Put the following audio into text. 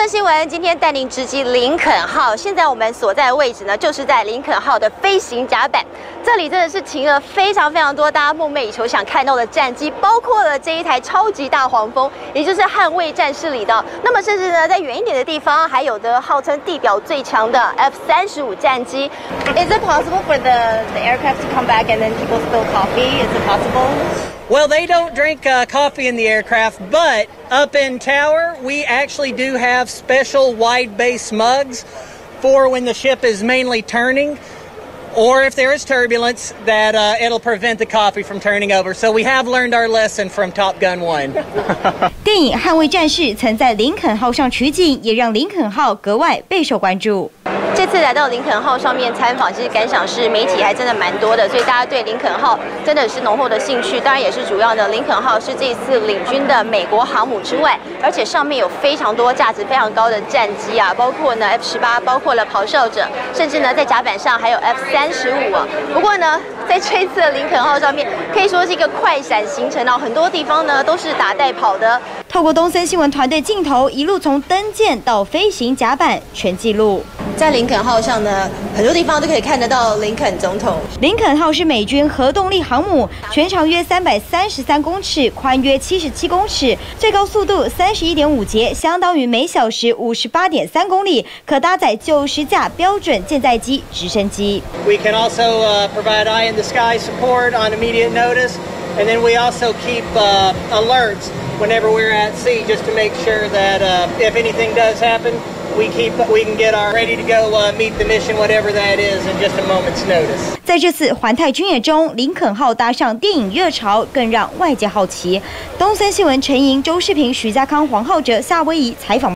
森新闻今天带您直击林肯号。现在我们所在的位置呢，就是在林肯号的飞行甲板。这里真的是停了非常多大家梦寐以求想看到的战机，包括了这一台超级大黄蜂，也就是捍卫战士里的。那么甚至呢，在远一点的地方，还有的号称地表最强的 F-35战机。Is it possible for the aircraft to come back and then people spill coffee? Is it possible? Well, they don't drink coffee in the aircraft, but up in tower, we actually do have special wide base mugs for when the ship is mainly turning, or if there is turbulence, that it'll prevent the coffee from turning over. So we have learned our lesson from Top Gun 1. 电影《捍卫战士》曾在林肯号上取景，也让林肯号格外备受关注。 这次来到林肯号上面参访，其实感想是媒体还真的蛮多的，所以大家对林肯号真的是浓厚的兴趣。当然也是主要的，林肯号是这一次领军的美国航母之外，而且上面有非常多价值非常高的战机啊，包括呢 F-18，包括了咆哮者，甚至呢在甲板上还有 F-35啊。不过呢，在这一次的林肯号上面，可以说是一个快闪行程哦，很多地方呢都是打带跑的。 透过东森新闻团队镜头，一路从登舰到飞行甲板全记录。 在林肯号上呢，很多地方都可以看得到林肯总统。 林肯号是美军核动力航母，全长约333公尺，宽约77公尺，最高速度31.5节，相当于每小时58.3公里，可搭载90架标准舰载机直升机。 We can also provide eye in the sky support on immediate notice, and then we also keep alerts whenever we're at sea, just to make sure that if anything does happen, we can get our ready to go meet the mission, whatever that is, in just a moment's notice. 在这次环太军演中，林肯号搭上电影热潮，更让外界好奇。东森新闻陈莹、周世平、徐家康、黄浩哲、夏威夷采访。